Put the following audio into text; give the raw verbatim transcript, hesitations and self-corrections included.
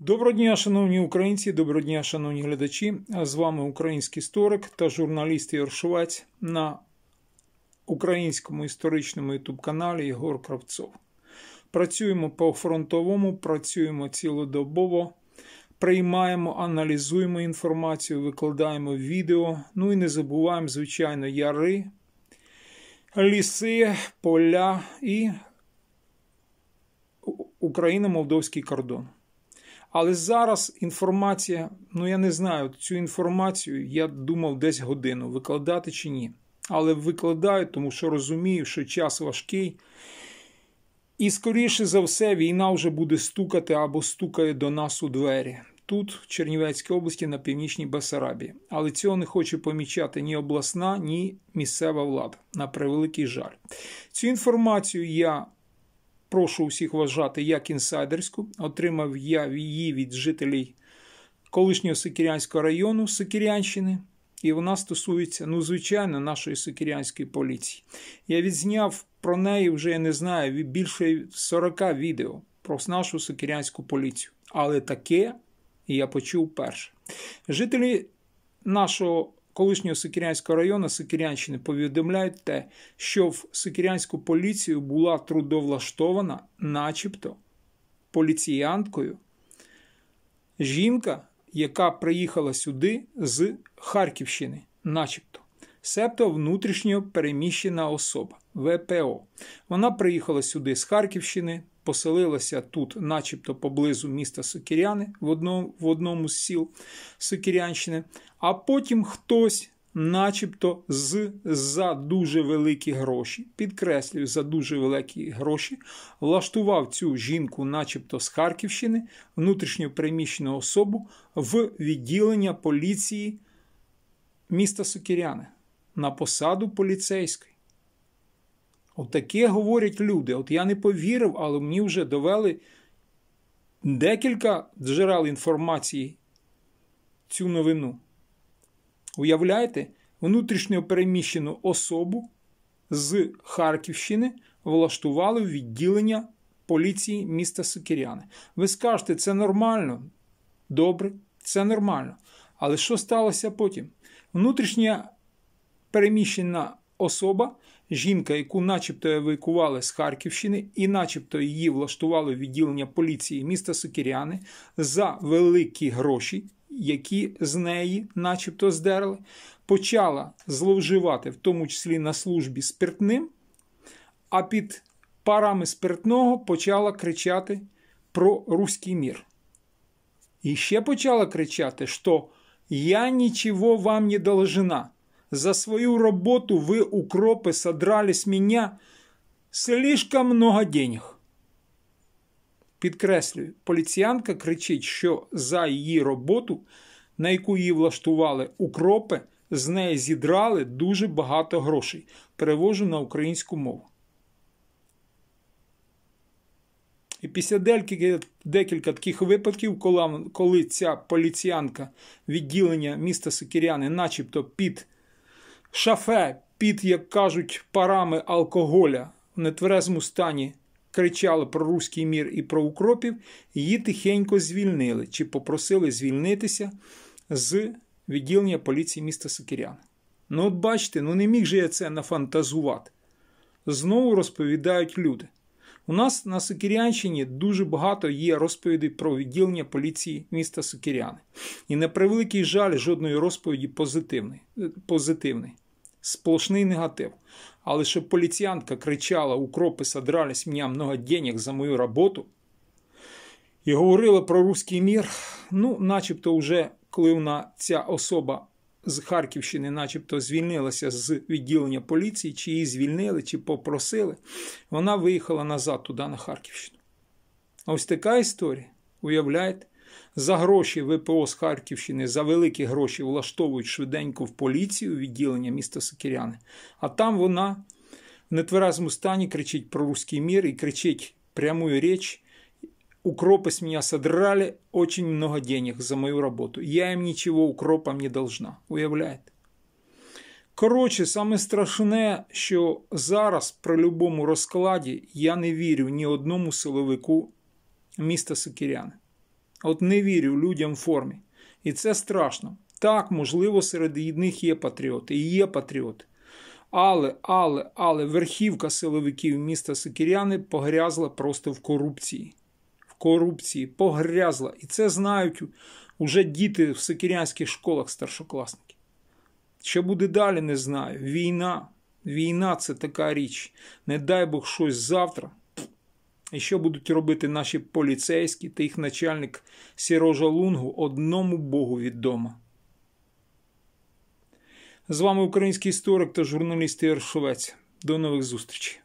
Доброго дня, шановні українці, доброго дня, шановні глядачі. З вами український історик та журналіст Ігор Швець на українському історичному ютуб-каналі Ігор Кравцов. Працюємо по фронтовому, працюємо цілодобово, приймаємо, аналізуємо інформацію, викладаємо відео. Ну і не забуваємо, звичайно, яри, ліси, поля і Україно-молдовський кордон. Але зараз інформація, ну я не знаю, цю інформацію я думав десь годину, викладати чи ні. Але викладаю, тому що розумію, що час важкий. І скоріше за все війна вже буде стукати або стукає до нас у двері. Тут, в Чернівецькій області, на північній Бессарабії. Але цього не хоче помічати ні обласна, ні місцева влада. На превеликий жаль. Цю інформацію я прошу усіх вважати як інсайдерську. Отримав я її від жителів колишнього Сокирянського району Сокирянщини. І вона стосується, ну, звичайно, нашої сокирянської поліції. Я відзняв про неї вже, я не знаю, більше сорока відео про нашу сокирянську поліцію. Але таке я почув перше. Жителі нашого колишнього Сокирянського району Сокирянщини повідомляють те, що в сокирянську поліцію була трудовлаштована начебто поліціянткою жінка, яка приїхала сюди з Харківщини, начебто. Себто внутрішньо переміщена особа, ве пе о. Вона приїхала сюди з Харківщини, поселилася тут, начебто, поблизу міста Сокиряни, в одному, в одному з сіл Сокирянщини, а потім хтось, начебто, з, за дуже великі гроші, підкреслюю, за дуже великі гроші, влаштував цю жінку, начебто, з Харківщини, внутрішньо переміщену особу, в відділення поліції міста Сокиряни на посаду поліцейської. Отаке говорять люди. От я не повірив, але мені вже довели декілька джерел інформації цю новину. Уявляєте, внутрішньо переміщену особу з Харківщини влаштували в відділення поліції міста Сокиряни. Ви скажете, це нормально? Добре, це нормально. Але що сталося потім? Внутрішня переміщена особа, жінка, яку начебто евакуювали з Харківщини і начебто її влаштували в відділення поліції міста Сокиряни за великі гроші, які з неї начебто здерли, почала зловживати, в тому числі на службі, спиртним, а під парами спиртного почала кричати про руський мір. І ще почала кричати, що «я ничего вам не должна. За свою работу вы, укропы, содрали с меня слишком много денег». Підкреслюю, поліціянка кричить, що за її роботу, на яку її влаштували укропи, з неї зідрали дуже багато грошей. Перевожу на українську мову. І після декілька, декілька таких випадків, коли, коли ця поліціянка відділення міста Сокиряни начебто під шафе, під, як кажуть, парами алкоголя в нетверезому стані кричали про руський мір і про укропів, її тихенько звільнили, чи попросили звільнитися з відділення поліції міста Сокиряни. Ну от бачите, ну не міг же я це нафантазувати. Знову розповідають люди. У нас на Сокирянщині дуже багато є розповідей про відділення поліції міста Сокиряни. І на превеликий жаль, жодної розповіді позитивної. позитивної. Сплошний негатив. Але щоб поліціянка кричала, укропи содрали з мене много денег за мою роботу, і говорила про руський мір, ну, начебто вже, коли вона, ця особа з Харківщини, начебто звільнилася з відділення поліції, чи її звільнили, чи попросили, вона виїхала назад туди, на Харківщину. Ось така історія, уявляєте? За гроші ве пе о з Харківщини, за великі гроші влаштовують швиденько в поліцію відділення міста Сокиряни, а там вона в нетверезому стані кричить про руський мір і кричить прямую річ: «Укропы с меня содрали очень много денег за мою работу. Я им ничего укропам не должна». Уявляєте? Коротше, саме страшне, що зараз при будь-якому розкладі я не вірю ні одному силовику міста Сокиряни. От не вірю людям в формі. І це страшно. Так, можливо, серед них є патріоти, і є патріоти. Але, але, але верхівка силовиків міста Сокиряни погрязла просто в корупції. В корупції погрязла. І це знають уже діти в сокирянських школах старшокласники. Що буде далі, не знаю. Війна. Війна – це така річ. Не дай Бог щось завтра. І що будуть робити наші поліцейські та їх начальник Сірожа Лунгу, одному Богу відомо. З вами український історик та журналіст Ігор Шовець. До нових зустрічей.